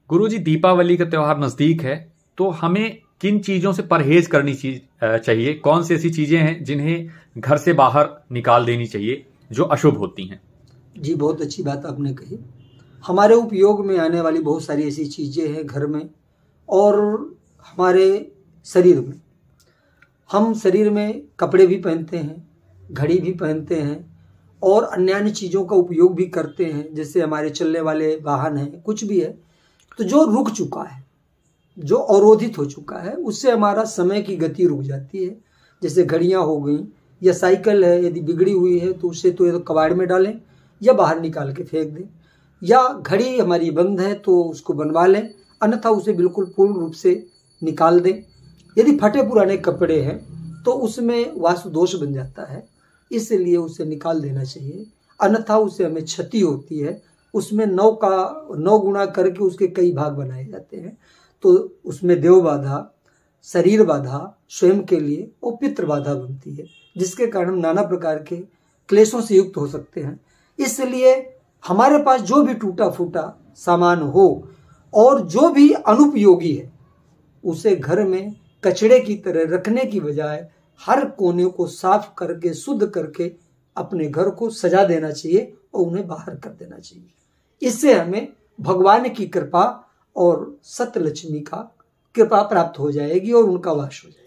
गुरुजी, दीपावली का त्योहार नजदीक है, तो हमें किन चीजों से परहेज करनी चाहिए? कौन सी ऐसी चीजें हैं जिन्हें घर से बाहर निकाल देनी चाहिए जो अशुभ होती हैं? जी, बहुत अच्छी बात आपने कही। हमारे उपयोग में आने वाली बहुत सारी ऐसी चीज़ें हैं घर में और हमारे शरीर में। हम शरीर में कपड़े भी पहनते हैं, घड़ी भी पहनते हैं और अन्य चीज़ों का उपयोग भी करते हैं, जैसे हमारे चलने वाले वाहन हैं, कुछ भी है। तो जो रुक चुका है, जो अवरोधित हो चुका है, उससे हमारा समय की गति रुक जाती है। जैसे घड़ियाँ हो गई या साइकिल है, यदि बिगड़ी हुई है तो उसे तो कबाड़ में डालें या बाहर निकाल के फेंक दें, या घड़ी हमारी बंद है तो उसको बनवा लें, अन्यथा उसे बिल्कुल पूर्ण रूप से निकाल दें। यदि फटे पुराने कपड़े हैं तो उसमें वास्तु दोष बन जाता है, इसलिए उसे निकाल देना चाहिए, अन्यथा उससे हमें क्षति होती है। उसमें 9 गुणा करके उसके कई भाग बनाए जाते हैं, तो उसमें देव बाधा, शरीर बाधा स्वयं के लिए और पितृ बाधा बनती है, जिसके कारण हम नाना प्रकार के क्लेशों से युक्त हो सकते हैं। इसलिए हमारे पास जो भी टूटा फूटा सामान हो और जो भी अनुपयोगी है, उसे घर में कचड़े की तरह रखने की बजाय हर कोने को साफ करके शुद्ध करके अपने घर को सजा देना चाहिए और उन्हें बाहर कर देना चाहिए। इससे हमें भगवान की कृपा और सतलक्ष्मी का कृपा प्राप्त हो जाएगी और उनका वास हो जाएगा।